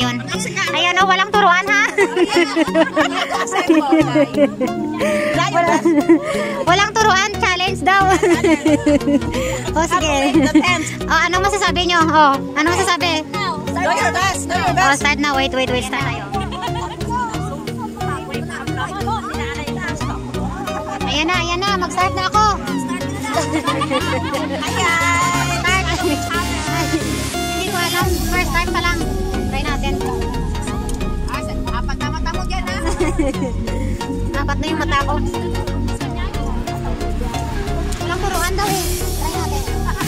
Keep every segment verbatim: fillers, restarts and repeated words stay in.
yun. Ayan o, walang turuan ha. walang, walang turuan, challenge daw. O sige. O, anong masasabi nyo? O, anong masasabi? O, start na. Wait, wait, wait. Start tayo. Ayan na, ayan na. Mag-start na ako. Ayan. Start. Hindi ko alam. First time pa lang. Try natin. Apat na mata mo dyan, ha? Apat na yung mata ko. Walang turuan daw eh. Try natin.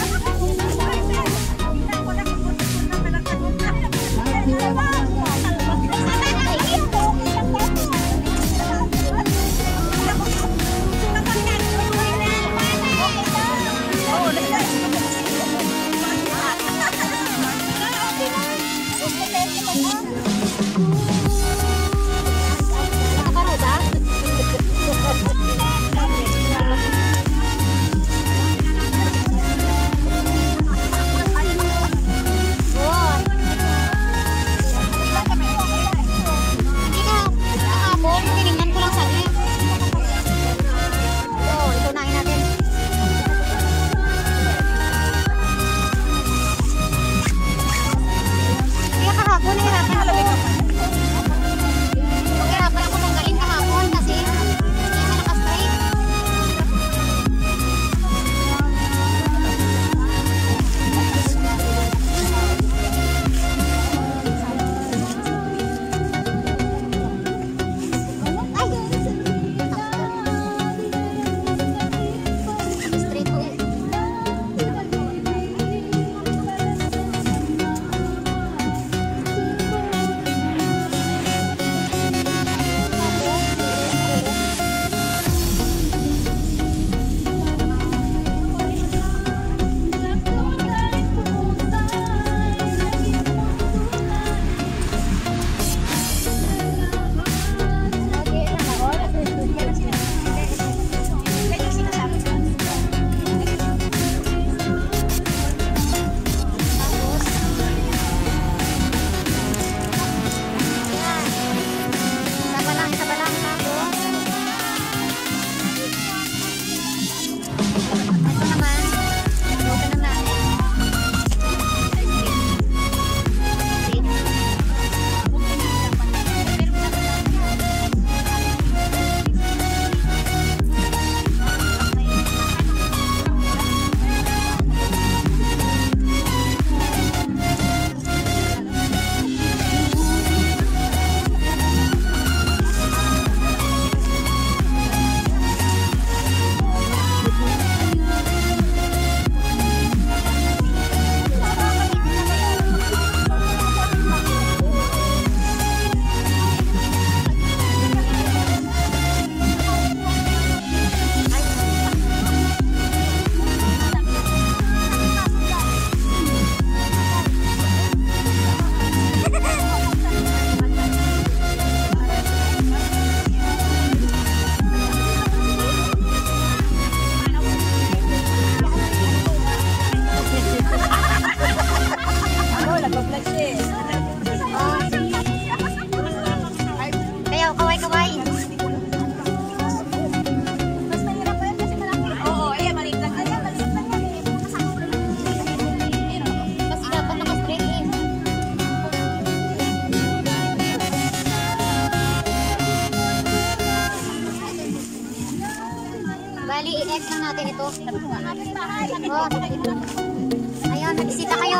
Bali, i-X lang natin ito. Oh, ayun, nagbisita kayo.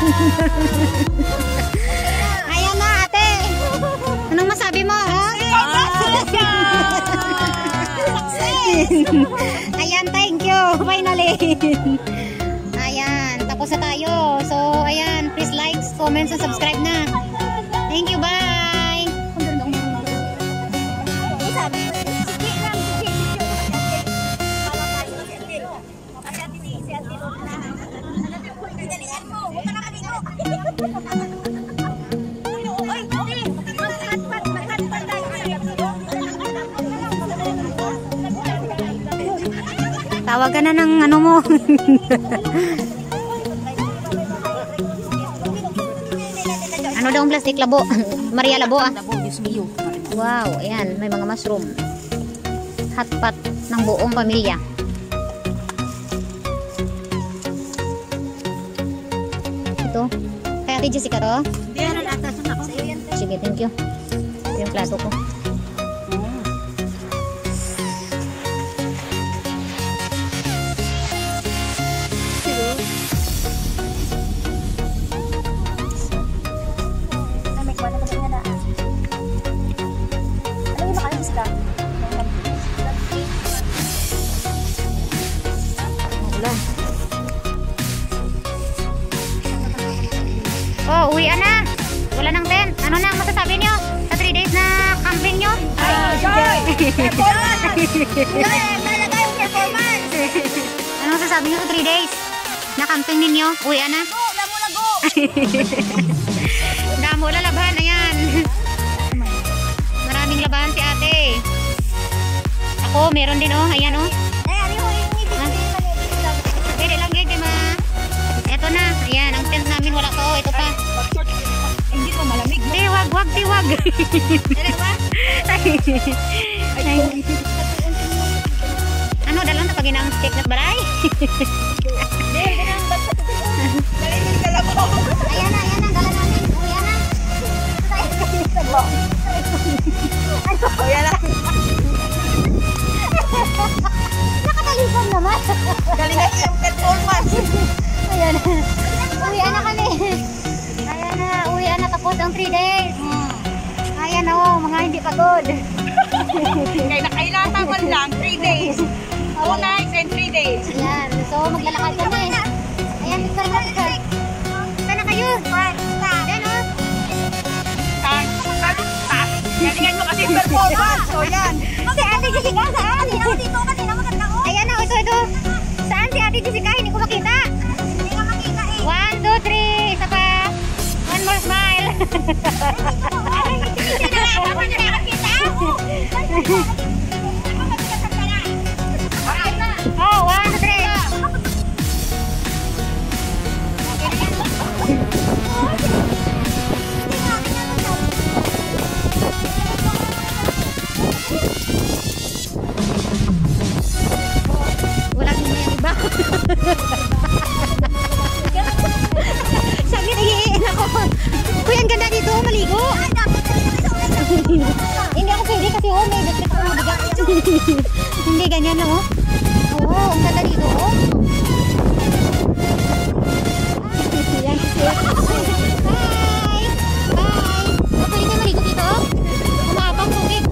Ayan na, ate. Anong masabi mo? Ayan, thank you. Finally. Ayan, tapos na tayo. So, ayan, please like, comment, and subscribe na. Thank you, bye. Tawagan na ng ano mo. Ano daw ang plastic? Labo. Maria Labo ah. Wow, ayan. May mga mushroom. Hotpot ng buong pamilya. Ito. Kaya Ate Jessica to? Sige, thank you. Ito yung plato ko. Oh, uwi na. Wala nang tent. Ano na ang masasabi nyo sa three days na camping nyo? Ah, Ano masasabi nyo sa three days na camping ninyo? Uwi na. Damo lago. Damo la laban. Ayan. Maraming laban si ate. Ako, meron din oh. Ayan oh. Pwede lang gaya ma. Eto na. Ayan, ang tent namin wala pa oh. Ito pa. Hindi ko malamig. Di, wag, wag, di, wag. Ano, dalawang na pag-inang steak na balay? Ayan na, ayan na, dala namin. Ayan na. Ayan na. Nakatalipan naman. Galingan yung performance. Ayan na. Uwian na kami. Ayan na, uwian na tapos ang three days. Ayan na oh, mga hindi pagod. Kaya nakailata mo lang, three days. two nights and three days. Ayan, so maglalakad kami. Ayan, picture na, picture. Saan na kayo? Ayan oh. Galingan mo kasi performance. So yan. Si Ate Jessica, saan? Ako dito kasi na maganda ko. Ayan na, ito, ito. Saan si Ate Jessica? Hindi ko makita. Hindi ka makita eh. One, two, three. Isa pa. One more smile. Hindi na lang, ako na lang makita. Oh, one, two, three. Wala din yan iba. Sabi nagiiin ako. Kuya, ang ganda dito. Maligo. Hindi ako pwede kasi oh, may electric ako mabigat. Hindi ganyan no. Oo, ang ganda dito oh. Yan kasi. Bye! Bye! Pwede ka maligo dito? Umabang tubig.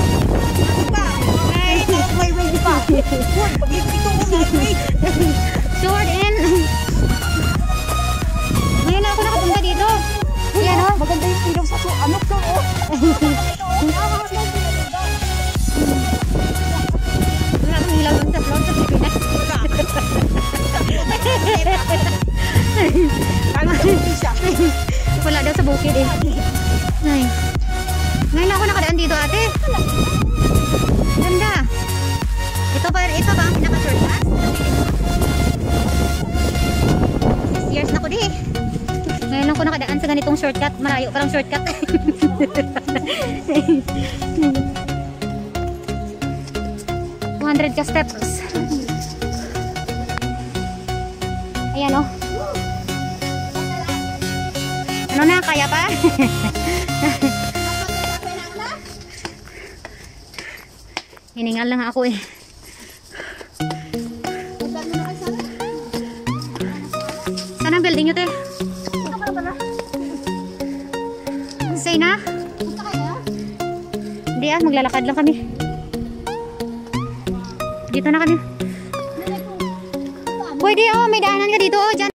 Bye! May way pa. Pag-ipito mo na, wait. Sword in. Ngayon na ako nakapunta dito. Yan oh. Maganda yung ilaw sa so. Ano to oh? Wala kang ilaw lang sa vlog sa Pilipinas. Wala daw sa bukid eh. Ay. Ngayon na ako nakadaan dito ate. Ganda. Ito ba, ito ba ang pinaka-shortcut? Six years na ko di eh. Ngayon lang ko nakadaan sa ganitong shortcut. Malayo parang shortcut. two hundred ka steps. Ayan oh. Ano na, kaya pa? Hiningal lang ako eh. Saan ang building nyo te? Okay na? Punta kayo? Hindi ah, maglalakad lang kami. Dito na kami. Pwede oh, may daanan ka dito oh, dyan.